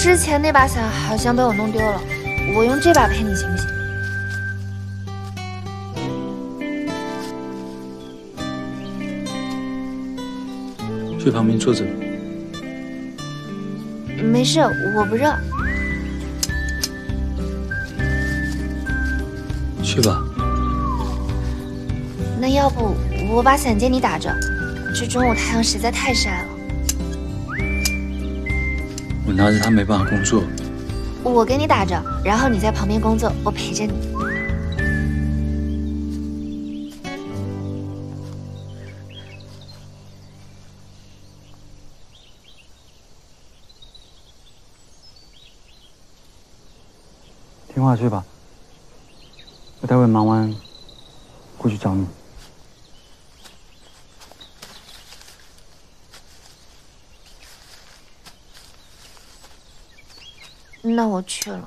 之前那把伞好像被我弄丢了，我用这把陪你行不行？ 去旁边坐着。 没事，我不热。 去吧。 那要不我把伞借你打着？这中午太阳实在太晒了。 我拿着它没办法工作。 我给你打着，然后你在旁边工作，我陪着你。 听话去吧，我待会忙完过去找你。 那我去了。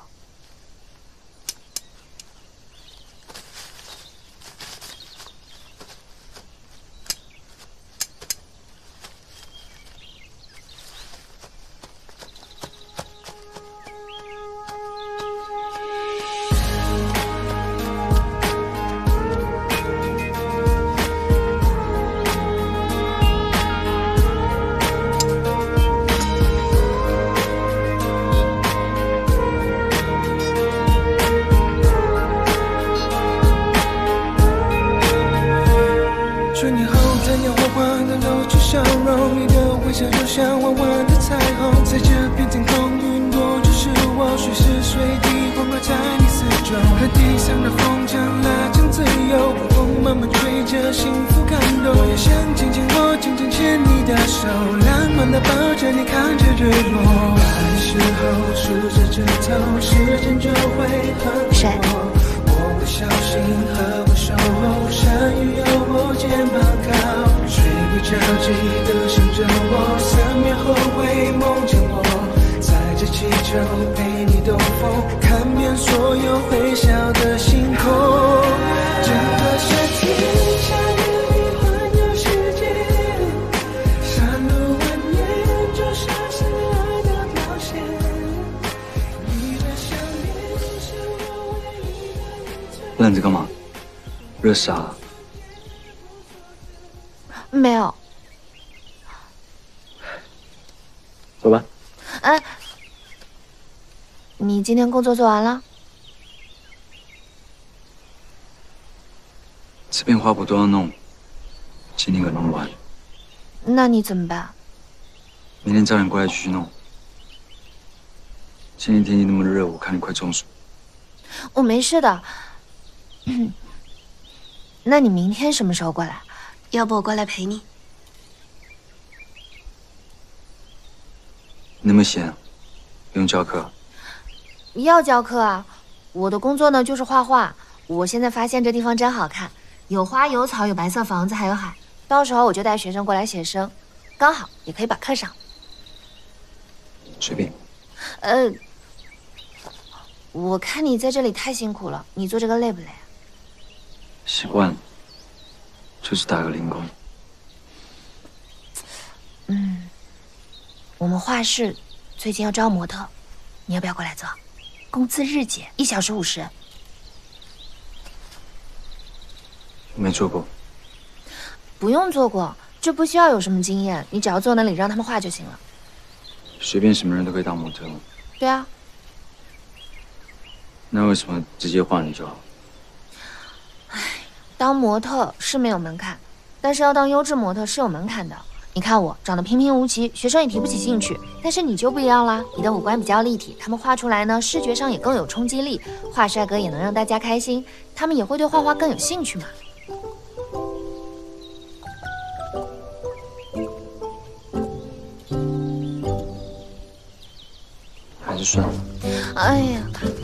春天后，太阳缓缓地露出笑容，你的微笑就像弯弯的彩虹，在这片天空，云朵就是我，随时随地环绕在你四周。和地上的风筝拉长自由，风慢慢吹着，幸福感动。我也想牵牵我，紧紧牵你的手，浪漫地抱着你，看着日落。爱的时候，数着指头，时间就会很多。我会小心呵护守候，山雨有我肩膀靠，睡不着记得想着我，3秒后会梦见我，载着气球陪你兜风，看遍所有会笑的星空。整个夏天，下雨里环游世界，山路蜿蜒，就像是爱的表现。你的想念是我唯一的。 愣着干嘛？热傻了？ 没有。 走吧。 哎，你今天工作做完了？ 这片花圃都要弄，今天可弄不完。 那你怎么办？ 明天早点过来继续弄。今天天气那么热，我看你快中暑。 我没事的。那你明天什么时候过来？要不我过来陪你？ 你那么闲，不用教课？ 要教课啊！我的工作呢就是画画。我现在发现这地方真好看，有花有草，有白色房子，还有海。到时候我就带学生过来写生，刚好也可以把课上。 随便。 我看你在这里太辛苦了，你做这个累不累啊？ 习惯了，就是打个零工。 我们画室最近要招模特，你要不要过来做？工资日结，1小时50。 没做过。 不用做过，这不需要有什么经验，你只要坐那里让他们画就行了。 随便什么人都可以当模特吗？ 对啊。 那为什么直接画你就好？ 当模特是没有门槛，但是要当优质模特是有门槛的。你看我长得平平无奇，学生也提不起兴趣，但是你就不一样啦，你的五官比较立体，他们画出来呢，视觉上也更有冲击力，画帅哥也能让大家开心，他们也会对画画更有兴趣嘛。 还是算了。 哎呀，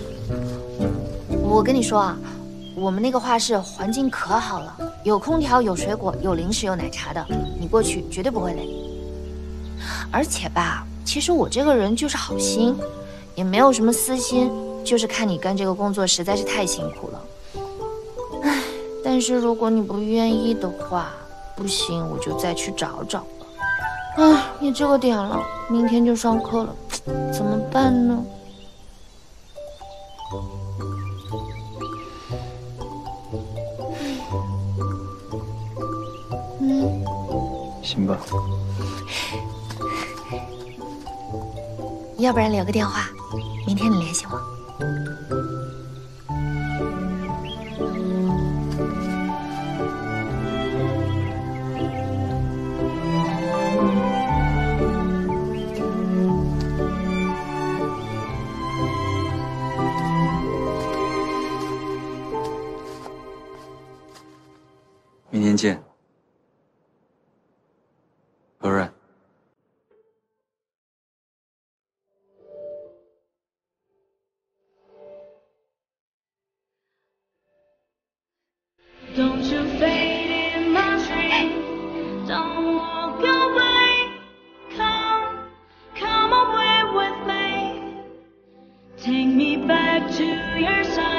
我跟你说啊，我们那个画室环境可好了，有空调，有水果，有零食，有奶茶的，你过去绝对不会累。而且吧，其实我这个人就是好心，也没有什么私心，就是看你干这个工作实在是太辛苦了。唉，但是如果你不愿意的话，不行，我就再去找找了。唉，也这个点了，明天就上课了。 怎么办呢？ 行吧。 要不然留个电话，明天你联系我。 明天见，何润。 Don't you fade in my dream, don't walk away, come away with me, take me back to your side.